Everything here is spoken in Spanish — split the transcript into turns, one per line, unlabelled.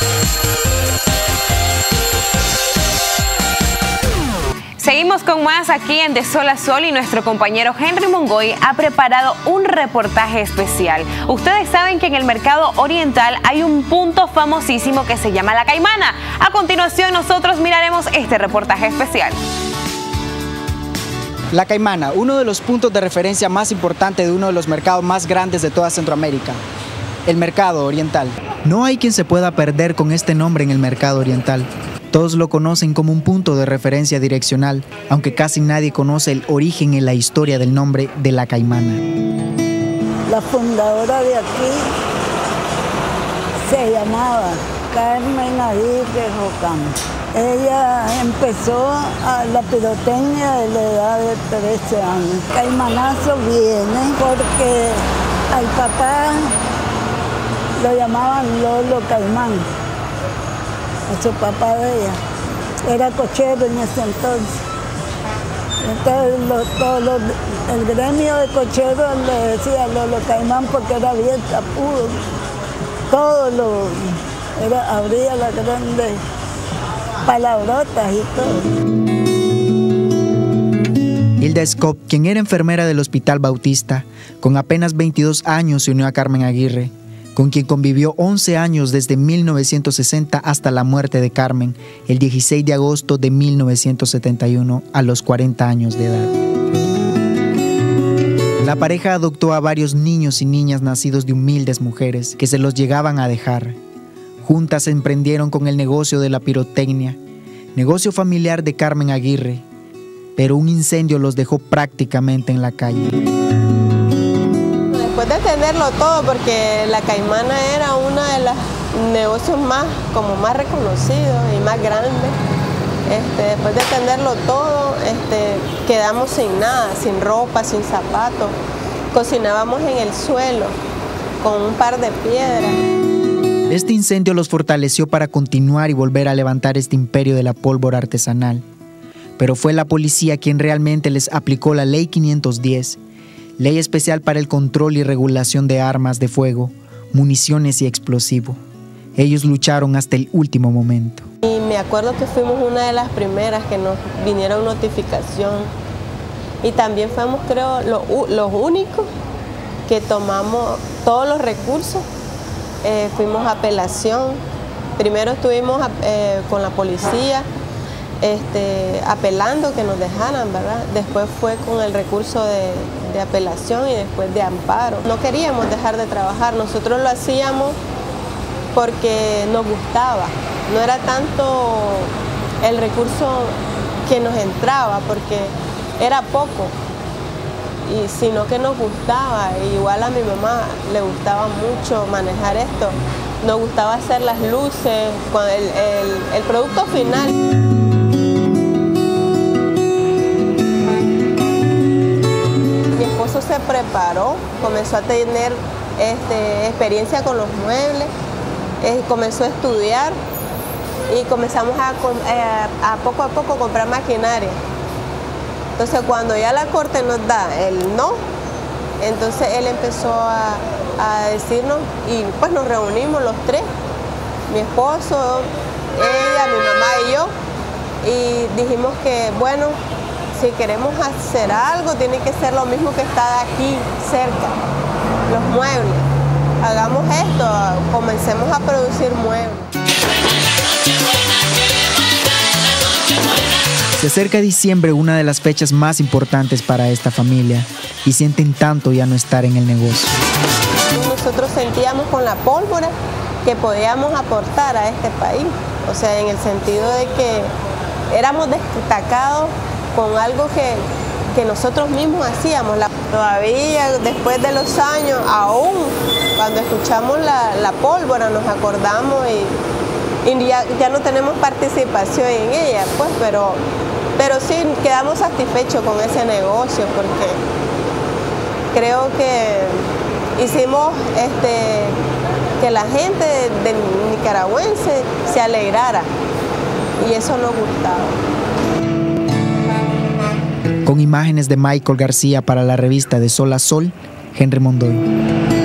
Seguimos con más aquí en De Sol a Sol y nuestro compañero Henry Mongoy ha preparado un reportaje especial. Ustedes saben que en el mercado oriental hay un punto famosísimo que se llama La Caimana. A continuación nosotros miraremos este reportaje especial.
La Caimana, uno de los puntos de referencia más importantes de uno de los mercados más grandes de toda Centroamérica, el mercado oriental. No hay quien se pueda perder con este nombre en el mercado oriental. Todos lo conocen como un punto de referencia direccional, aunque casi nadie conoce el origen y la historia del nombre de La Caimana.
La fundadora de aquí se llamaba Carmen Aguirre Rocam. Ella empezó a la pirotecnia de la edad de 13 años. Caimanazo viene porque al papá lo llamaban Lolo Caimán. A su papá de ella. Era cochero en ese entonces. Entonces el gremio de cocheros le decía Lolo Caimán porque era bien tapudo. Abría las grandes palabrotas y todo.
Hilda Scott, quien era enfermera del Hospital Bautista, con apenas 22 años se unió a Carmen Aguirre, con quien convivió 11 años desde 1960 hasta la muerte de Carmen, el 16 de agosto de 1971, a los 40 años de edad. La pareja adoptó a varios niños y niñas nacidos de humildes mujeres que se los llegaban a dejar. Juntas emprendieron con el negocio de la pirotecnia, negocio familiar de Carmen Aguirre, pero un incendio los dejó prácticamente en la calle.
Después de tenerlo todo, porque La Caimana era uno de los negocios más reconocidos y más grandes, después de tenerlo todo, quedamos sin nada, sin ropa, sin zapatos. Cocinábamos en el suelo, con un par de piedras.
Este incendio los fortaleció para continuar y volver a levantar este imperio de la pólvora artesanal. Pero fue la policía quien realmente les aplicó la Ley 510, ley especial para el control y regulación de armas de fuego, municiones y explosivos. Ellos lucharon hasta el último momento.
Y me acuerdo que fuimos una de las primeras que nos vinieron notificación. Y también fuimos, creo, los únicos que tomamos todos los recursos. Fuimos a apelación. Primero estuvimos con la policía, apelando que nos dejaran, ¿verdad? Después fue con el recurso de apelación y después de amparo. No queríamos dejar de trabajar, nosotros lo hacíamos porque nos gustaba. No era tanto el recurso que nos entraba, porque era poco, sino que nos gustaba. Igual a mi mamá le gustaba mucho manejar esto. Nos gustaba hacer las luces, con el producto final. Mi esposo se preparó, comenzó a tener experiencia con los muebles, comenzó a estudiar y comenzamos a poco a poco comprar maquinaria. Entonces cuando ya la corte nos da el no, entonces él empezó a decirnos y pues nos reunimos los tres, mi esposo, ella, mi mamá y yo, y dijimos que bueno, si queremos hacer algo tiene que ser lo mismo que está aquí cerca, los muebles. Hagamos esto, comencemos a producir muebles.
Se acerca diciembre, una de las fechas más importantes para esta familia, y sienten tanto ya no estar en el negocio.
Nosotros sentíamos con la pólvora que podíamos aportar a este país, o sea, en el sentido de que éramos destacados con algo que nosotros mismos hacíamos. Todavía, después de los años, aún cuando escuchamos la pólvora nos acordamos y ya no tenemos participación en ella, pues, pero sí quedamos satisfechos con ese negocio porque creo que hicimos que la gente de nicaragüense se alegrara y eso nos gustaba.
Con imágenes de Michael García para la revista De Sol a Sol, Henry Mongoy.